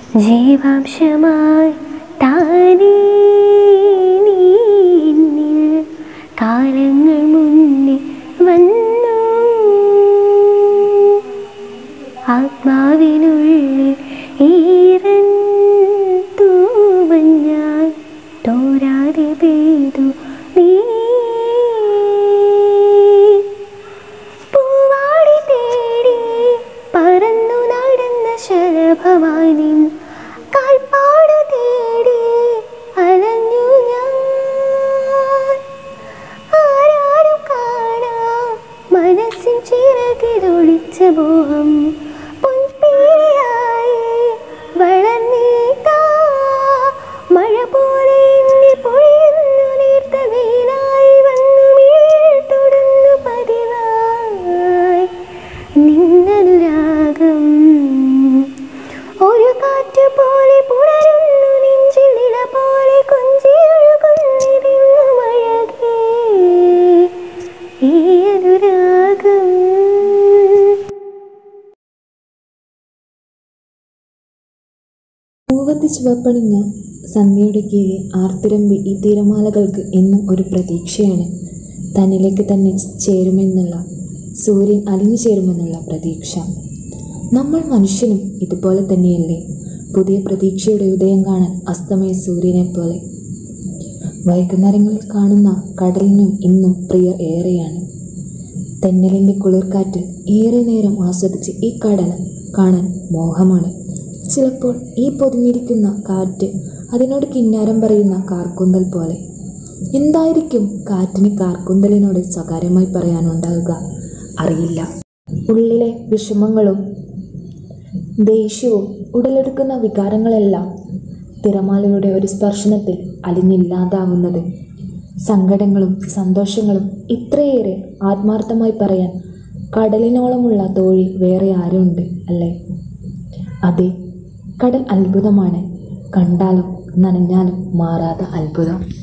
ജീവാംശമായി താനേ നീ എന്നിൽ കാലങ്ങൾ മുന്നേ വന്നു. ആത്മാവിനുള്ളിൽ ഈറൻ തൂമഞ്ഞായി തോരാതെ പെയ്തു നീ. പൂവാടി തേടി പറന്നു നടന്ന ശലഭമായി നിൻ കാൽപ്പാടു തേടി അലഞ്ഞു ഞാൻ. ആരാരും കാണാ മനസ്സിൻ ചിറകിലൊളിച്ച മോഹം പൊൻപേയായി വളർന്നീതാ. മഴ പോലെ എന്നെ പൊഴിയുന്നു നേർത്ത വെയിലായി വന്നു മിഴിയിൽ തൊടുന്നു പതിവായി നിന്നനുരാഗം. ഒരു കാറ്റ് പോലെ പുണരുന്നു നെഞ്ചിൽ നില പോലെ കൊഞ്ചിയൊഴുകുന്നിരുന്നു മഴകേ ഈ അനുരാഗം. പൂവത്തി ചുവപ്പണിഞ്ഞ സന്ധ്യയുടെ കീഴിൽ ആർത്തിരമ്പി ഈ തിരമാലകൾക്ക് എന്നും ഒരു പ്രതീക്ഷയാണ്. തന്നിലേക്ക് തന്നെ ചേരുമെന്നുള്ള, സൂര്യൻ അലിഞ്ഞു ചേരുമെന്നുള്ള പ്രതീക്ഷ. നമ്മൾ മനുഷ്യനും ഇതുപോലെ തന്നെയല്ലേ? പുതിയ പ്രതീക്ഷയുടെ ഉദയം കാണാൻ അസ്തമയ സൂര്യനെ പോലെ. വൈകുന്നേരങ്ങളിൽ കാണുന്ന കടലിനും ഇന്നും പ്രിയർ ഏറെയാണ്. തെന്നലിൻ്റെ കുളിർക്കാറ്റിൽ ഏറെ നേരം ആസ്വദിച്ച് ഈ കടൽ കാണാൻ മോഹമാണ്. ചിലപ്പോൾ ഈ പൊതിഞ്ഞിരിക്കുന്ന കാറ്റ് അതിനോട് കിന്നാരം പറയുന്ന കാർക്കൂന്തൽ പോലെ. എന്തായിരിക്കും കാറ്റിന് കാർക്കൂന്തലിനോട് സ്വകാര്യമായി പറയാനുണ്ടാവുക? അറിയില്ല. ഉള്ളിലെ വിഷമങ്ങളും ദേഷ്യവും ഉടലെടുക്കുന്ന വികാരങ്ങളെല്ലാം തിരമാലയുടെ ഒരു സ്പർശനത്തിൽ അലിഞ്ഞില്ലാതാവുന്നത്. സങ്കടങ്ങളും സന്തോഷങ്ങളും ഇത്രയേറെ ആത്മാർത്ഥമായി പറയാൻ കടലിനോളമുള്ള തോഴി വേറെ ആരുണ്ട് അല്ലേ? അതെ, കടൽ അത്ഭുതമാണ്. കണ്ടാലും നനഞ്ഞാലും മാറാത്ത അത്ഭുതം.